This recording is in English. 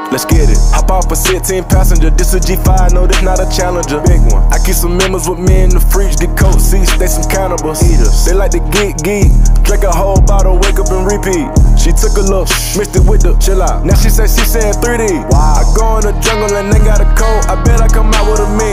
let's get it. Hop off a 16 passenger, this a G5, no, this not a Challenger. Big one. I keep some members with me in the fridge, get coat seats, they some cannibals. Eaters. They like to geek, drink a whole bottle, wake up and repeat. She took a look, mixed it with the chill out. Now she say she saying 3D. Wow. I go in the jungle and they got a coat, I bet I come out with a mean.